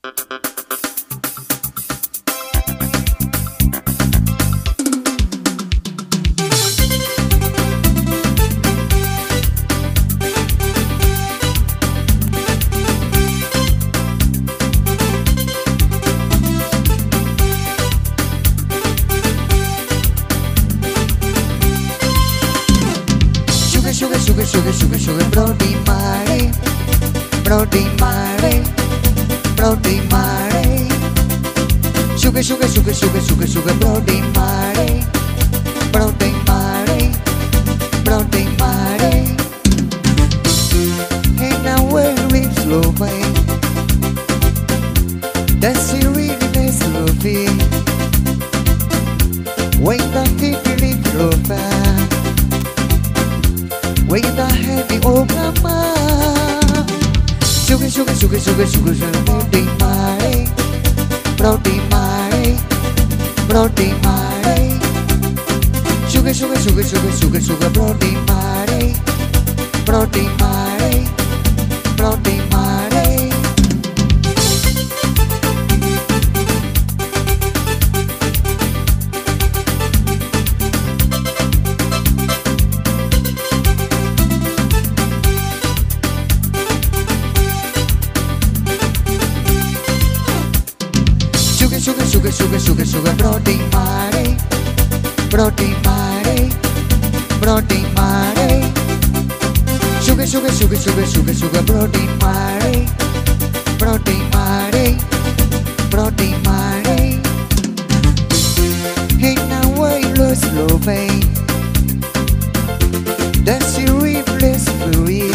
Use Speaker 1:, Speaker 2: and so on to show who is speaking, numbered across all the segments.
Speaker 1: Sugar, Brody Mare, Brody Mare, Brody Mare. Sugar, Brody Mare, Brody Mare, Brody Mare. Hey, now where is love? That's the really love. Wait until it love. Wait the heavy old mama. Sugar, Brody Mare, Brody Mare, Brody Mare. Sugar, Brody Mare, Brody Mare, Brody Mare. Sugar, Brody Mare, Brody Mare, Brody Mare. Sugar, Brody Mare, Brody Mare, Brody Mare. Hey, now I lose love. That's the replace free.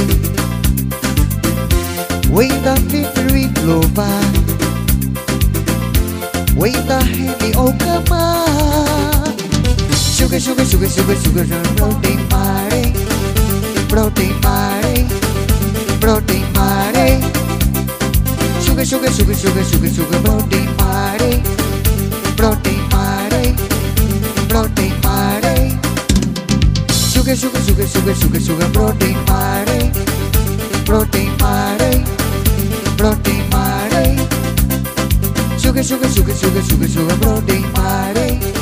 Speaker 1: Wait the victory love. Wait the heavy okama. Sugar, Brody Mare, Brody Mare, Brody Mare. Sugar, Brody Mare, Brody Mare, Brody Mare. Sugar, Brody Mare, Brody Mare, Brody Mare. Sugar, Brody Mare.